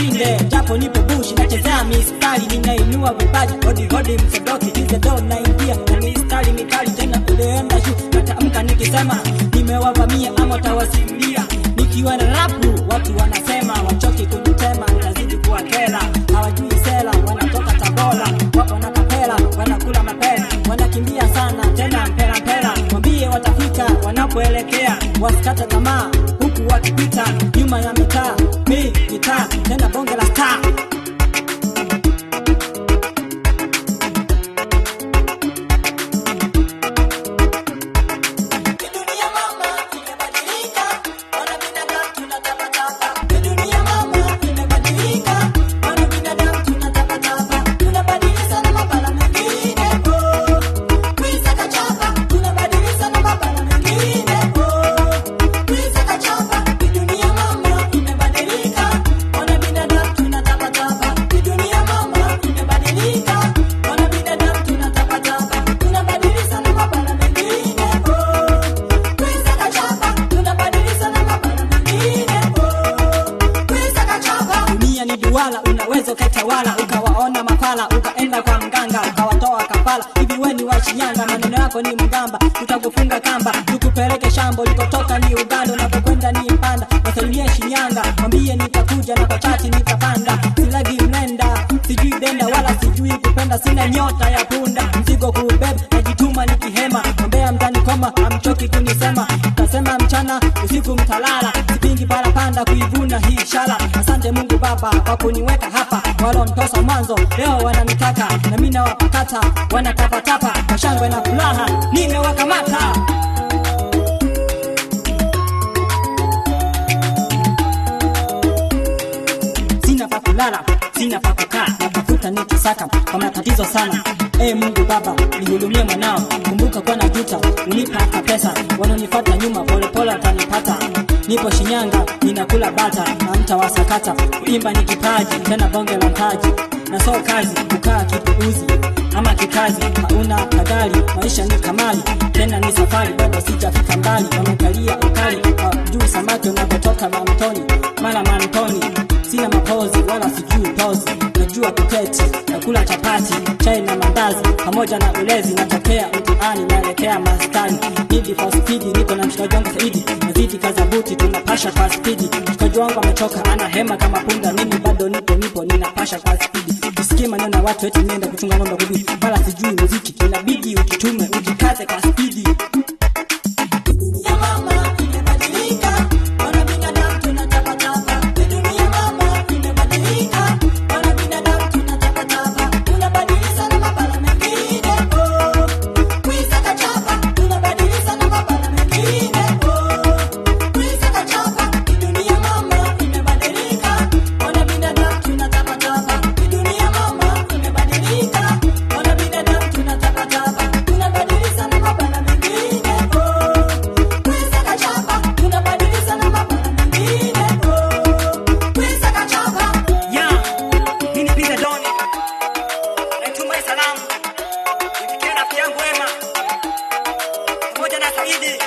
nishinde, japo nipo bushi nachezea mistari, ninainua vipaji hodi msodoki jize do naingia na mistari mikali tena kuleenda juu. Natamka nikisema nimewavamia ama tawasimulia, nikiwa na rapu watu wanasema wachoki kunitema, nazidi kuwa kela hawajui sela, wanatoka Tabora wapo na kapela, wanakula mapela, wanakimbia sana tena mpela, mwambie watafika wanapoelekea, wasikata tamaa huku wakipita nyuma ya mitaa, mitaa tena bonge la star. Wala unaweza ukatawala, ukawaona mapala, ukaenda kwa mganga, ukawatoa kafala. Hivi wewe ni wa Shinyanga, maneno yako ni mgamba, tutakufunga kamba, tukupeleke shambo, likotoka ni Uganda, unapokwenda ni Mpanda. Wasalimie Shinyanga, mwambie nitakuja na kwa chati nitapanda. Silagi mlenda, sijui denda wala sijui kupenda, sina nyota ya punda, mzigo kuubeba najituma nikihema. Mwambia mtani koma, amchoki kunisema, utasema mchana usiku mtalala, sipingi para panda kuivuna hii shala. Asante Mungu Baba kwa kuniweka hapa, walonitosa mwanzo leo wananitaka, na mimi nawapakata wanatapatapa kwa shangwe na furaha nimewakamata. Sina pa kulala, sina pa kukaa, natafuta nikisaka kwa matatizo sana. Mungu Baba nihudumie mwanao, kumbuka kwa najuta unipa hata pesa, wanonifuata nyuma pole atanipata. Nipo Shinyanga ninakula bata na mtawasakata, kuimba ni kipaji tena bonge la mtaji, na so kazi kukaa kipuuzi ama kikazi, hauna kadari maisha ni kamali tena ni safari, bado sijafika mbali. Wamekalia ukali juu samaki unapotoka mamtoni mara mantoni, sina mapozi wala sijui pozi, najua kuketi nakula chapati chai na mandazi pamoja na ulezi, natokea mtaani naelekea mastani. Need for speed niko na mshikaji wangu Saidi, nazidi kazabuti tunapasha kwa speed. Mshikaji wangu amechoka ana hema kama punda, mimi bado nipo ninapasha kwa speed. Usikie maneno watu eti nenda kuchunga ng'ombe kubi, wala sijui muziki, inabidi ujitume ujikaze kwa speed. Saidi